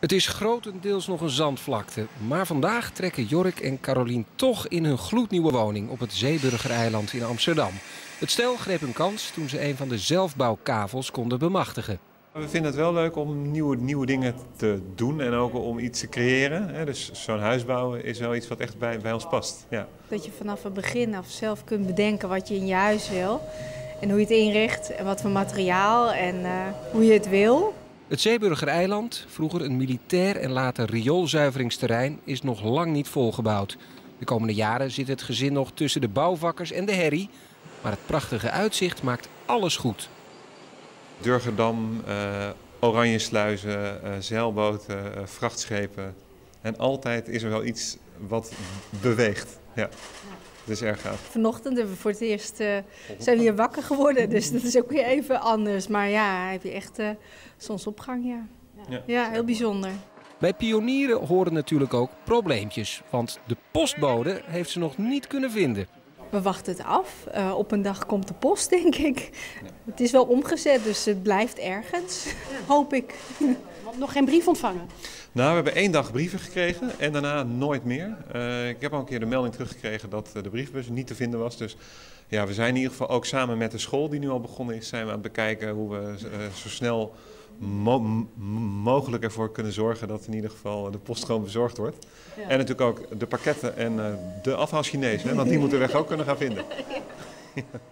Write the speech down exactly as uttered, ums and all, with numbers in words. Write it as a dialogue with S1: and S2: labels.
S1: Het is grotendeels nog een zandvlakte, maar vandaag trekken Jorik en Carolien toch in hun gloednieuwe woning op het Zeeburgereiland in Amsterdam. Het stel greep een kans toen ze een van de zelfbouwkavels konden bemachtigen.
S2: We vinden het wel leuk om nieuwe, nieuwe dingen te doen en ook om iets te creëren. Dus zo'n huis bouwen is wel iets wat echt bij, bij ons past. Ja.
S3: Dat je vanaf het begin af zelf kunt bedenken wat je in je huis wil. En hoe je het inricht en wat voor materiaal en uh, hoe je het wil.
S1: Het Zeeburgereiland, vroeger een militair en later rioolzuiveringsterrein, is nog lang niet volgebouwd. De komende jaren zit het gezin nog tussen de bouwvakkers en de herrie. Maar het prachtige uitzicht maakt alles goed.
S2: Durgerdam, uh, Oranjesluizen, uh, zeilboten, uh, vrachtschepen. En altijd is er wel iets wat beweegt. Ja. Dat is erg gaaf.
S3: Vanochtend hebben we voor het eerst uh, zijn we hier wakker geworden, dus dat is ook weer even anders. Maar ja, heb je echt uh, zonsopgang, ja. Ja, ja, heel bijzonder.
S1: Bij pionieren horen natuurlijk ook probleempjes, want de postbode heeft ze nog niet kunnen vinden.
S3: We wachten het af. Uh, op een dag komt de post, denk ik. Ja. Het is wel omgezet, dus het blijft ergens, ja. Hoop ik.
S4: Nog geen brief ontvangen?
S2: Nou, we hebben één dag brieven gekregen en daarna nooit meer. Uh, ik heb al een keer de melding teruggekregen dat de briefbus niet te vinden was. Dus ja, we zijn in ieder geval ook samen met de school die nu al begonnen is, zijn we aan het bekijken hoe we uh, zo snel mo mogelijk ervoor kunnen zorgen dat in ieder geval de post gewoon bezorgd wordt. Ja. En natuurlijk ook de pakketten en uh, de afhaalchinees, hè, want die moeten we weg ook kunnen gaan vinden. Ja.